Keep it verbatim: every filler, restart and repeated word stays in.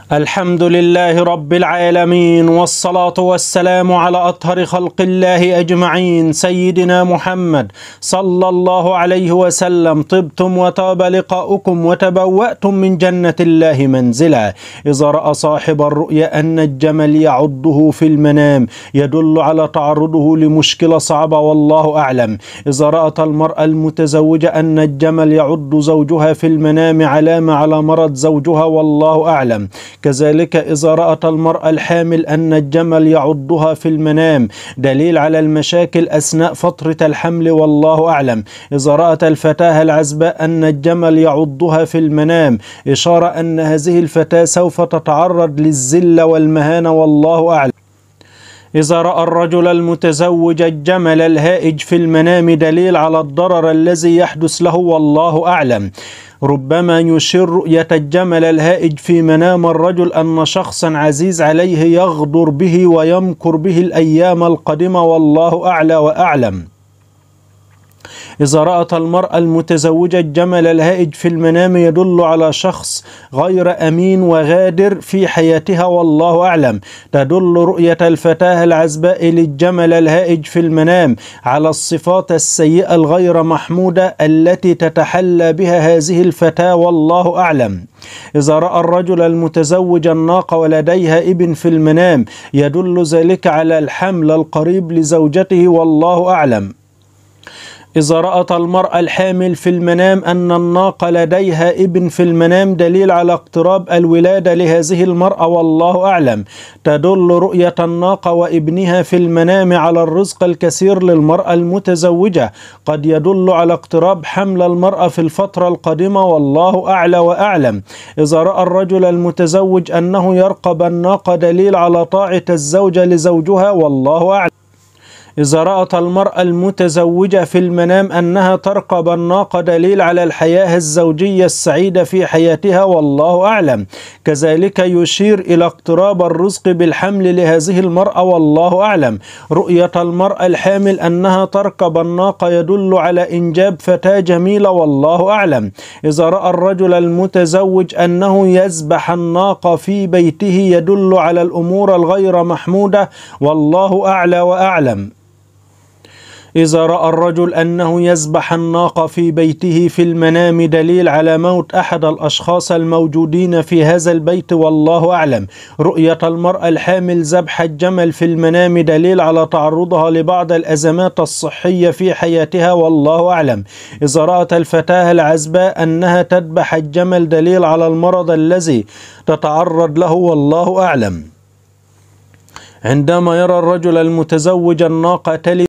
الحمد لله رب العالمين، والصلاة والسلام على أطهر خلق الله أجمعين، سيدنا محمد صلى الله عليه وسلم. طبتم وطاب لقاؤكم وتبوأتم من جنة الله منزلا. إذا رأى صاحب الرؤيا أن الجمل يعضه في المنام يدل على تعرضه لمشكلة صعبة، والله أعلم. إذا رأت المرأة المتزوجة أن الجمل يعض زوجها في المنام علامة على مرض زوجها، والله أعلم. كذلك إذا رأت المرأة الحامل أن الجمل يعضها في المنام دليل على المشاكل أثناء فترة الحمل، والله أعلم. إذا رأت الفتاة العزباء أن الجمل يعضها في المنام إشارة أن هذه الفتاة سوف تتعرض للذلة والمهانة، والله أعلم. إذا رأى الرجل المتزوج الجمل الهائج في المنام دليل على الضرر الذي يحدث له، والله أعلم. ربما يشير رؤية الجمل الهائج في منام الرجل أن شخصا عزيز عليه يغدر به ويمكر به الأيام القادمة، والله أعلى وأعلم. إذا رأت المرأة المتزوجة الجمل الهائج في المنام يدل على شخص غير أمين وغادر في حياتها، والله أعلم. تدل رؤية الفتاة العزباء للجمل الهائج في المنام على الصفات السيئة الغير محمودة التي تتحلى بها هذه الفتاة، والله أعلم. إذا رأى الرجل المتزوج الناقة ولديها ابن في المنام يدل ذلك على الحمل القريب لزوجته، والله أعلم. إذا رأت المرأة الحامل في المنام أن الناقة لديها ابن في المنام دليل على اقتراب الولادة لهذه المرأة، والله أعلم. تدل رؤية الناقة وابنها في المنام على الرزق الكثير للمرأة المتزوجة، قد يدل على اقتراب حمل المرأة في الفترة القادمة، والله أعلى وأعلم. إذا رأى الرجل المتزوج أنه يرقب الناقة دليل على طاعة الزوجة لزوجها، والله أعلم. إذا رأت المرأة المتزوجة في المنام أنها ترقب الناقة دليل على الحياة الزوجية السعيدة في حياتها، والله أعلم. كذلك يشير إلى اقتراب الرزق بالحمل لهذه المرأة، والله أعلم. رؤية المرأة الحامل أنها تركب الناقة يدل على إنجاب فتاة جميلة، والله أعلم. إذا رأى الرجل المتزوج أنه يذبح الناقة في بيته يدل على الأمور الغير محمودة، والله أعلى وأعلم. إذا رأى الرجل أنه يذبح الناقة في بيته في المنام دليل على موت أحد الأشخاص الموجودين في هذا البيت، والله أعلم. رؤية المرأة الحامل ذبح الجمل في المنام دليل على تعرضها لبعض الأزمات الصحية في حياتها، والله أعلم. إذا رأت الفتاة العزباء أنها تذبح الجمل دليل على المرض الذي تتعرض له، والله أعلم. عندما يرى الرجل المتزوج الناقة تلد